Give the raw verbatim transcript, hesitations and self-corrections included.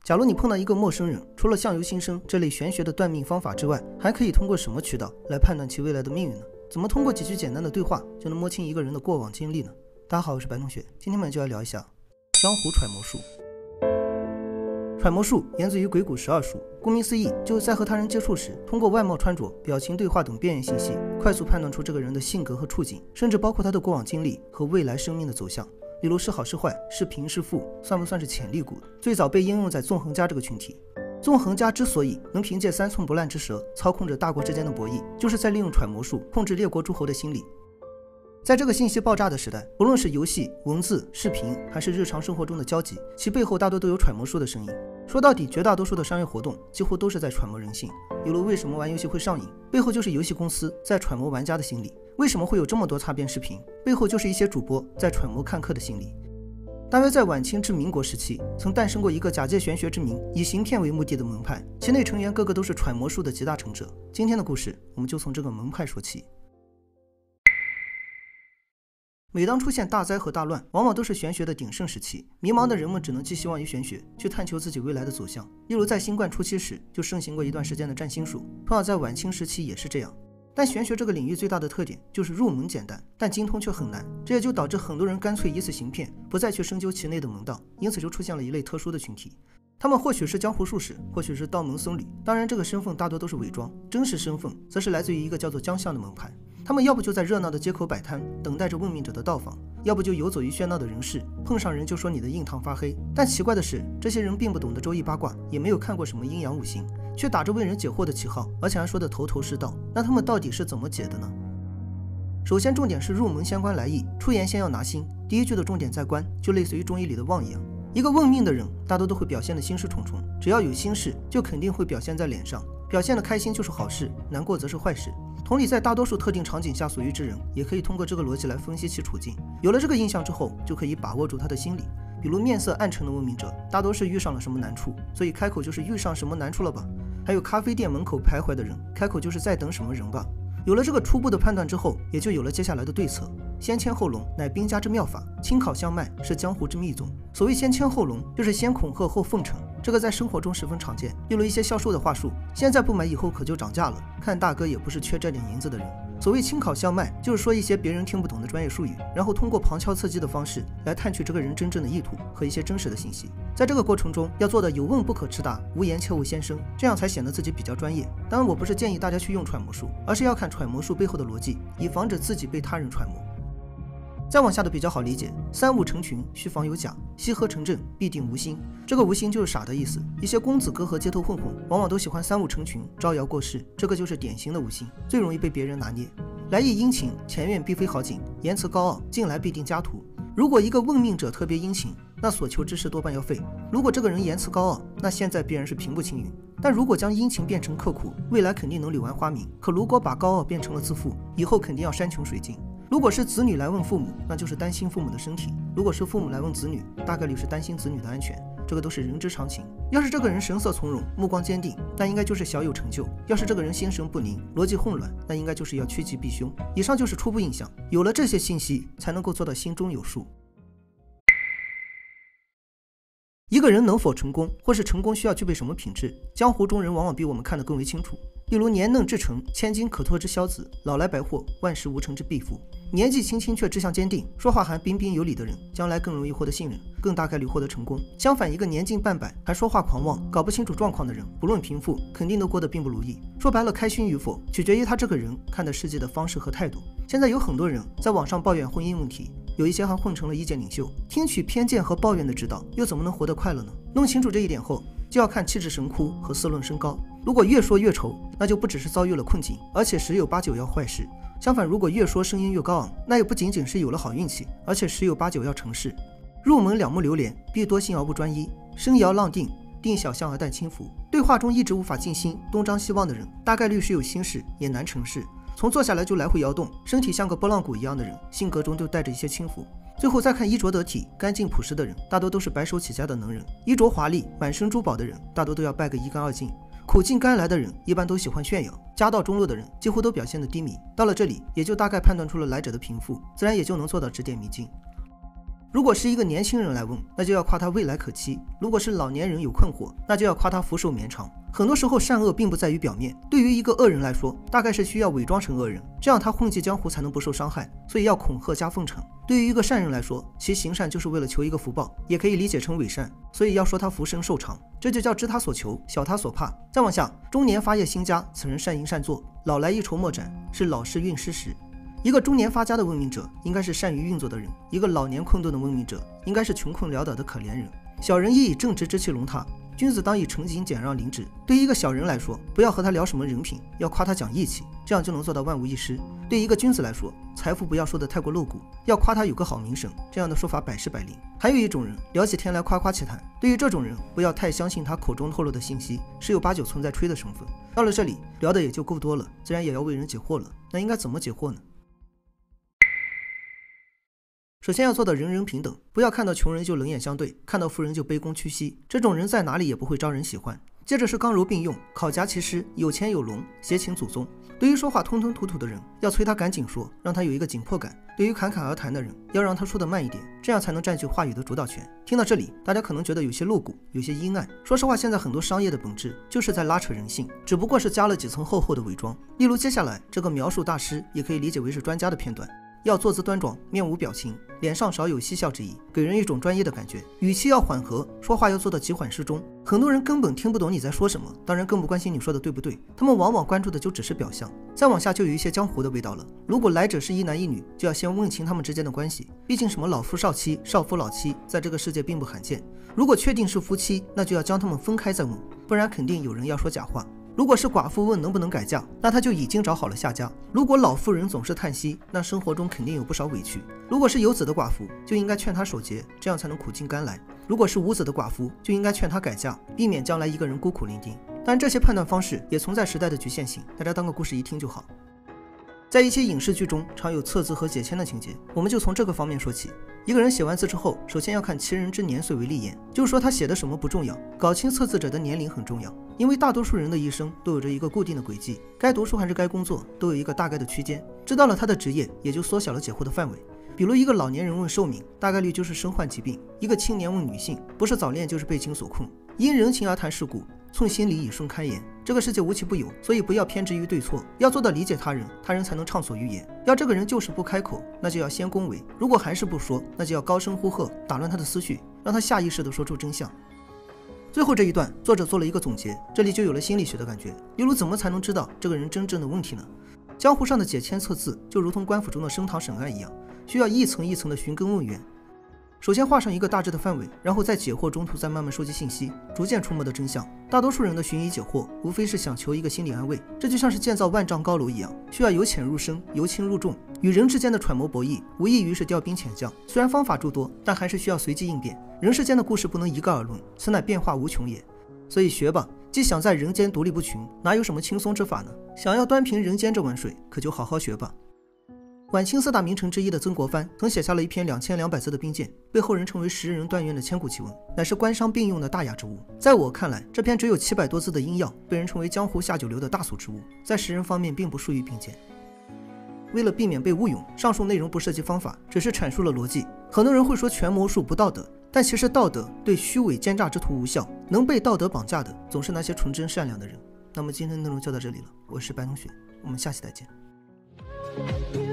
假如你碰到一个陌生人，除了相由心生这类玄学的断命方法之外，还可以通过什么渠道来判断其未来的命运呢？怎么通过几句简单的对话就能摸清一个人的过往经历呢？大家好，我是白同学，今天我们就来聊一下江湖揣摩术。揣摩术源自于鬼谷十二术，顾名思义，就是在和他人接触时，通过外貌、穿着、表情、对话等边缘信息，快速判断出这个人的性格和处境，甚至包括他的过往经历和未来生命的走向。例如是好是坏，是贫是富，算不算是潜力股，最早被应用在纵横家这个群体。纵横家之所以能凭借三寸不烂之舌操控着大国之间的博弈，就是在利用揣摩术控制列国诸侯的心理。在这个信息爆炸的时代，不论是游戏、文字、视频，还是日常生活中的交集，其背后大多都有揣摩术的声音。说到底，绝大多数的商业活动几乎都是在揣摩人性。比如为什么玩游戏会上瘾，背后就是游戏公司在揣摩玩家的心理。为什么会有这么多擦边视频，背后就是一些主播在揣摩看客的心理。大约在晚清至民国时期，曾诞生过一个假借玄学之名，以行骗为目的的门派，其内成员个个都是揣摩术的集大成者。今天的故事，我们就从这个门派说起。每当出现大灾和大乱，往往都是玄学的鼎盛时期，迷茫的人们只能寄希望于玄学，去探求自己未来的走向。例如在新冠初期时，就盛行过一段时间的占星术，同样在晚清时期也是这样。但玄学这个领域最大的特点就是入门简单，但精通却很难，这也就导致很多人干脆以此行骗，不再去深究其内的门道，因此就出现了一类特殊的群体。他们或许是江湖术士，或许是道门僧侣，当然这个身份大多都是伪装，真实身份则是来自于一个叫做江相的门派。他们要不就在热闹的街口摆摊，等待着问命者的到访，要不就游走于喧闹的人世，碰上人就说你的印堂发黑。但奇怪的是，这些人并不懂得周易八卦，也没有看过什么阴阳五行，却打着为人解惑的旗号，而且还说得头头是道。那他们到底是怎么解的呢？首先重点是入门相关来意，出言先要拿心。第一句的重点在官，就类似于中医里的旺一样。一个问命的人大多都会表现得心事重重，只要有心事就肯定会表现在脸上，表现得开心就是好事，难过则是坏事。同理，在大多数特定场景下所遇之人，也可以通过这个逻辑来分析其处境。有了这个印象之后，就可以把握住他的心理。比如面色暗沉的问命者，大多是遇上了什么难处，所以开口就是遇上什么难处了吧。还有咖啡店门口徘徊的人，开口就是在等什么人吧。有了这个初步的判断之后，也就有了接下来的对策。先牵后笼乃兵家之妙法，轻考相卖是江湖之秘宗。所谓先牵后笼，就是先恐吓后奉承，这个在生活中十分常见。例如一些销售的话术，现在不买以后可就涨价了，看大哥也不是缺这点银子的人。所谓轻考相卖，就是说一些别人听不懂的专业术语，然后通过旁敲侧击的方式来探取这个人真正的意图和一些真实的信息。在这个过程中，要做的有问不可迟答，无言切勿先声，这样才显得自己比较专业。当然，我不是建议大家去用揣摩术，而是要看揣摩术背后的逻辑，以防止自己被他人揣摩。再往下的比较好理解，三五成群须防有假，西河成阵必定无心。这个无心就是傻的意思。一些公子哥和街头混混往往都喜欢三五成群，招摇过市，这个就是典型的无心，最容易被别人拿捏。来意殷勤，前院必非好景，言辞高傲，近来必定家徒。如果一个问命者特别殷勤，那所求之事多半要废。如果这个人言辞高傲，那现在必然是平步青云。但如果将殷勤变成刻苦，未来肯定能柳暗花明。可如果把高傲变成了自负，以后肯定要山穷水尽。如果是子女来问父母，那就是担心父母的身体；如果是父母来问子女，大概率是担心子女的安全，这个都是人之常情。要是这个人神色从容，目光坚定，那应该就是小有成就；要是这个人心神不宁，逻辑混乱，那应该就是要趋吉避凶。以上就是初步印象，有了这些信息，才能够做到心中有数。一个人能否成功，或是成功需要具备什么品质，江湖中人往往比我们看得更为清楚。例如年嫩至诚，千金可托之骄子，老来百货，万事无成之必夫。年纪轻轻却志向坚定，说话还彬彬有礼的人，将来更容易获得信任，更大概率获得成功。相反，一个年近半百还说话狂妄，搞不清楚状况的人，不论贫富，肯定都过得并不如意。说白了，开心与否取决于他这个人看待世界的方式和态度。现在有很多人在网上抱怨婚姻问题，有一些还混成了意见领袖，听取偏见和抱怨的指导，又怎么能活得快乐呢？弄清楚这一点后，就要看气质神枯和思论深高。如果越说越愁，那就不只是遭遇了困境，而且十有八九要坏事。相反，如果越说声音越高昂，那也不仅仅是有了好运气，而且十有八九要成事。入门两目流连，必多心而不专一，声摇浪定，定小象而淡轻浮。对话中一直无法静心，东张西望的人，大概率是有心事，也难成事。从坐下来就来回摇动，身体像个拨浪鼓一样的人，性格中就带着一些轻浮。最后再看衣着得体、干净朴实的人，大多都是白手起家的能人；衣着华丽、满身珠宝的人，大多都要拜个一干二净。苦尽甘来的人一般都喜欢炫耀，家道中落的人几乎都表现得低迷。到了这里，也就大概判断出了来者的贫富，自然也就能做到指点迷津。 如果是一个年轻人来问，那就要夸他未来可期；如果是老年人有困惑，那就要夸他福寿绵长。很多时候，善恶并不在于表面。对于一个恶人来说，大概是需要伪装成恶人，这样他混迹江湖才能不受伤害，所以要恐吓加奉承。对于一个善人来说，其行善就是为了求一个福报，也可以理解成伪善，所以要说他福生寿长，这就叫知他所求，晓他所怕。再往下，中年发业兴家，此人善因善作；老来一筹莫展，是老时运失时。一个中年发家的文明者，应该是善于运作的人；一个老年困顿的文明者，应该是穷困潦倒的可怜人。小人亦以正直之气容他，君子当以诚谨俭让临之。对于一个小人来说，不要和他聊什么人品，要夸他讲义气，这样就能做到万无一失。对于一个君子来说，财富不要说的太过露骨，要夸他有个好名声，这样的说法百试百灵。还有一种人，聊起天来夸夸其谈，对于这种人，不要太相信他口中透露的信息，十有八九存在吹的成分。到了这里，聊的也就够多了，自然也要为人解惑了。那应该怎么解惑呢？首先要做到人人平等，不要看到穷人就冷眼相对，看到富人就卑躬屈膝，这种人在哪里也不会招人喜欢。接着是刚柔并用，考夹其师，有钱有龙，挟情祖宗。对于说话吞吞吐吐的人，要催他赶紧说，让他有一个紧迫感；对于侃侃而谈的人，要让他说得慢一点，这样才能占据话语的主导权。听到这里，大家可能觉得有些露骨，有些阴暗。说实话，现在很多商业的本质就是在拉扯人性，只不过是加了几层厚厚的伪装。例如接下来这个描述大师，也可以理解为是专家的片段。要坐姿端庄，面无表情，脸上少有嬉笑之意，给人一种专业的感觉。语气要缓和，说话要做到急缓适中。很多人根本听不懂你在说什么，当然更不关心你说的对不对，他们往往关注的就只是表象。再往下就有一些江湖的味道了。如果来者是一男一女，就要先问清他们之间的关系，毕竟什么老夫少妻、少夫老妻，在这个世界并不罕见。如果确定是夫妻，那就要将他们分开再问，不然肯定有人要说假话。如果是寡妇问能不能改嫁，那她就已经找好了下家。如果老妇人总是叹息，那生活中肯定有不少委屈。如果是有子的寡妇，就应该劝她守节，这样才能苦尽甘来。如果是无子的寡妇，就应该劝她改嫁，避免将来一个人孤苦伶仃。但这些判断方式也存在时代的局限性，大家当个故事一听就好。在一些影视剧中常有测字和解签的情节，我们就从这个方面说起。一个人写完字之后，首先要看其人之年岁为立言，就是说他写的什么不重要，搞清测字者的年龄很重要。因为大多数人的一生都有着一个固定的轨迹，该读书还是该工作都有一个大概的区间，知道了他的职业，也就缩小了解惑的范围。比如一个老年人问寿命，大概率就是身患疾病；一个青年问女性，不是早恋就是被情所困。因人情而谈世故，寸心理以顺开言。这个世界无奇不有，所以不要偏执于对错，要做到理解他人，他人才能畅所欲言。要这个人就是不开口，那就要先恭维；如果还是不说，那就要高声呼喝，打乱他的思绪，让他下意识地说出真相。最后这一段，作者做了一个总结，这里就有了心理学的感觉。例如，怎么才能知道这个人真正的问题呢？江湖上的解签测字，就如同官府中的升堂审案一样，需要一层一层的寻根问源。首先画上一个大致的范围，然后在解惑中途再慢慢收集信息，逐渐触摸到真相。大多数人的寻疑解惑，无非是想求一个心理安慰，这就像是建造万丈高楼一样，需要由浅入深，由轻入重。与人之间的揣摩博弈，无异于是调兵遣将。虽然方法诸多，但还是需要随机应变。人世间的故事不能一概而论，此乃变化无穷也。所以学吧，既想在人间独立不群，哪有什么轻松之法呢？想要端平人间这碗水，可就好好学吧。晚清四大名臣之一的曾国藩曾写下了一篇两千两百字的兵谏，被后人称为十人断院的千古奇文，乃是官商并用的大雅之物。在我看来，这篇只有七百多字的音要，被人称为江湖下九流的大俗之物，在识人方面并不输于并肩。为了避免被误用，上述内容不涉及方法，只是阐述了逻辑。很多人会说权谋术不道德，但其实道德对虚伪奸诈之徒无效，能被道德绑架的总是那些纯真善良的人。那么今天的内容就到这里了，我是白同学，我们下期再见。